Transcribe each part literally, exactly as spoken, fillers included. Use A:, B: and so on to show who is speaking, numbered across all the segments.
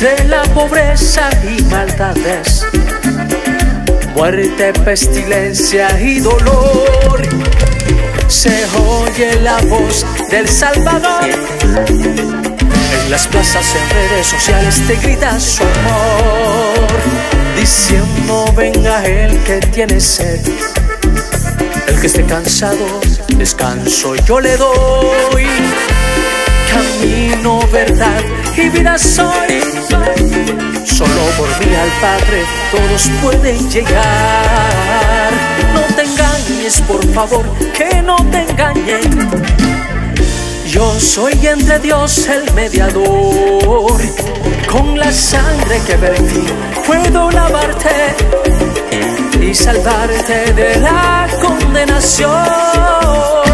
A: Entre la pobreza y maldades, muerte, pestilencia y dolor, se oye la voz del Salvador. En las plazas, en redes sociales te grita su amor, diciendo venga el que tiene sed, el que esté cansado, descanso yo le doy. Camino, verdad y vida soy, solo por mí al Padre todos pueden llegar. No te engañes, por favor, que no te engañen. Yo soy entre Dios el mediador, con la sangre que vertí puedo lavarte y salvarte de la condenación.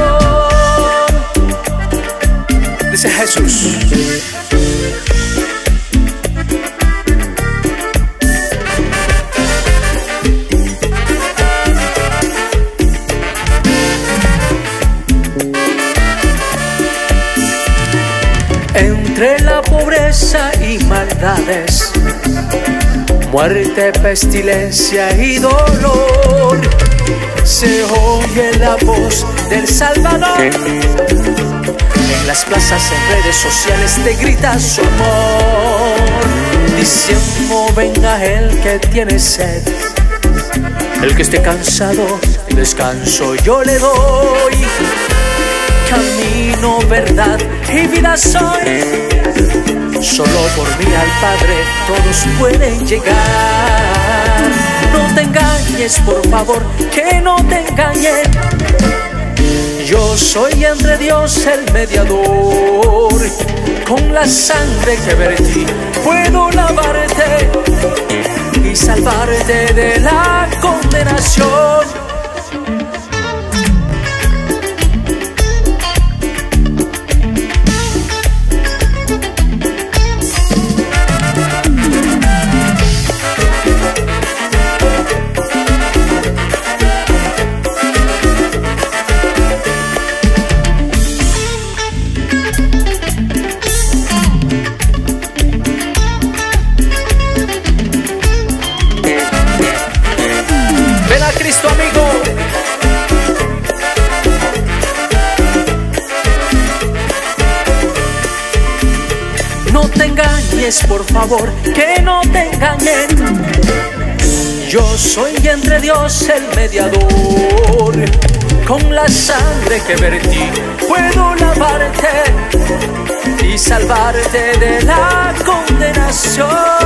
A: Dice Jesús. Entre la pobreza y maldades, muerte, pestilencia y dolor, se oye la voz del Salvador. En las plazas, en redes sociales te grita su amor, diciendo venga el que tiene sed, el que esté cansado, descanso yo le doy. Camino, verdad y vida soy, solo por mí al Padre todos pueden llegar. No te engañes, por favor, que no te engañen. Yo soy entre Dios el mediador, con la sangre que vertí puedo lavarte y salvarte de la condenación. Ven a Cristo, amigo. No te engañes, por favor, que no te engañen. Yo soy entre Dios el mediador, con la sangre que vertí puedo lavarte y salvarte de la condenación.